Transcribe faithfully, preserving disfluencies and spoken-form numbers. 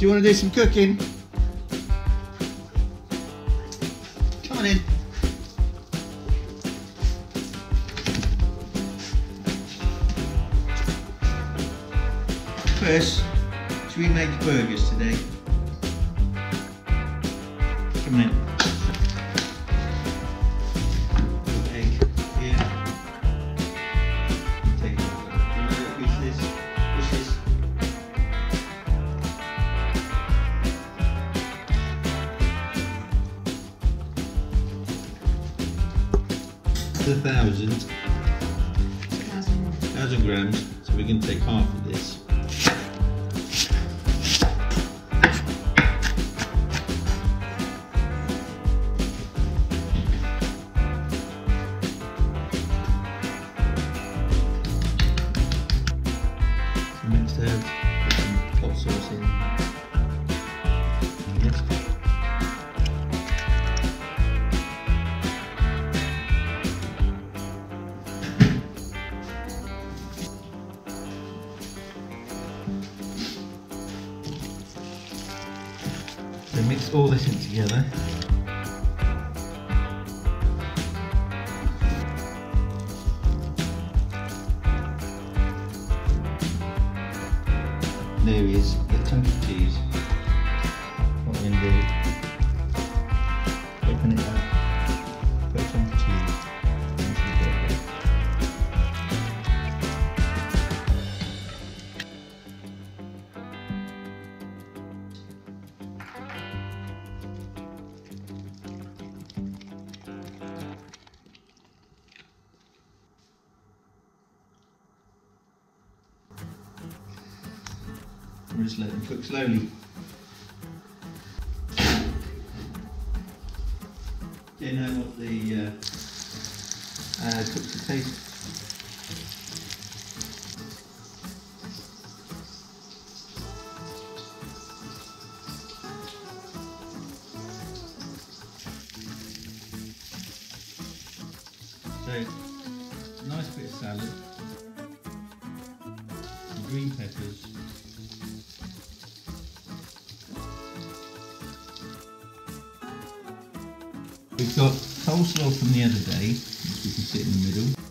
Do you want to do some cooking? Come on in. First, should we make burgers today? Come on in. Egg here. Take a little piece of this. What's this? A thousand. Thousand grams. So we can take half of this. Mixed herbs, put some hot sauce in. Yes. So mix all this in together. There is the chunk of cheese. What we're going to do, open it up, put a chunk of cheese into the burger. We'll just let them cook slowly. Do you know what the uh, uh, cook to taste? So, a nice bit of salad, some green peppers. We've got coleslaw from the other day, which we can sit in the middle.